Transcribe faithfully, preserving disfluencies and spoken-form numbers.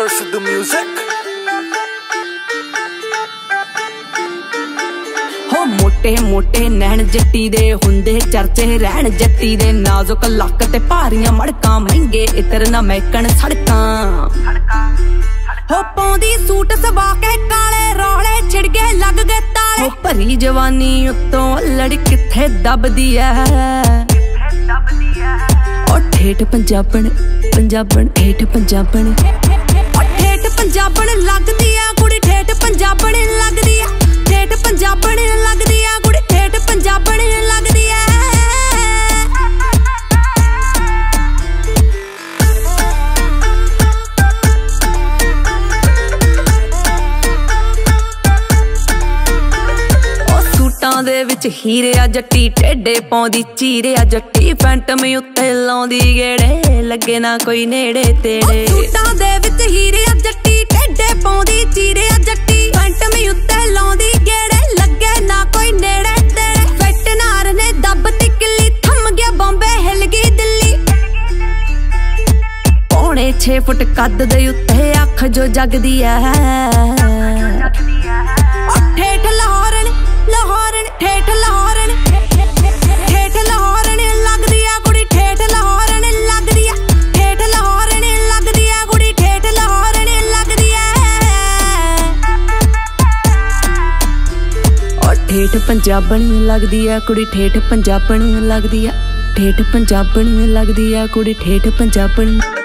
Sir Sidhu Music। हो मोटे मोटे नैन जट्टी दे हुंदे चर्चे रहन जट्टी दे नाजुक लक ते भारियां मड़कां महंगे इतर ना महकन सड़कां हो पौंदी सूट सवा के काले रोले छिड़ गए लग गए ताले हो भरी जवानी उत्तों लड़ी किथे दबदी ऐ ओ ठेठ पंजाबण पंजाबण ठेठ पंजाबण ओ ठेठ पंजाबण लगदी आ कुड़ी ठेठ पंजाबण लगदी आ ठेठ पंजाबण लगदी आ कुड़ी ठेठ पंजाबण लगदी आ दे विच हीरे आ जट्टी टेढ़े पौंदी चीरे आ जट्टी फैंटम उत्ते लाउंदी गेड़े लगे ना कोई नेड़े तेड़े सूटां दे विच हीरे आ जट्टी टेढ़े पौंदी चीरे आ जट्टी फैंटम उत्ते लाउंदी गेड़े लगे ना कोई नेड़े तेड़े फैट नार ने दब तिकली थम गया बॉम्बे हिल गई दिल्ली पौने छे फुट कद दे उत्ते अख जो जगदी ऐ ठेठ लाहौरन लाहौरन ठेठ लाहौरन ठेठ लाहौरन लगदी आ कुड़ी ठेठ लाहौरन लगदी आ ठेठ लाहौरन लगदी आ कुड़ी ठेठ लाहौरन लगदी आ ओ ठेठ पंजाबण लगदी आ कुड़ी ठेठ पंजाबण लगदी आ ठेठ पंजाबण लगदी आ कुड़ी ठेठ पंजाबण।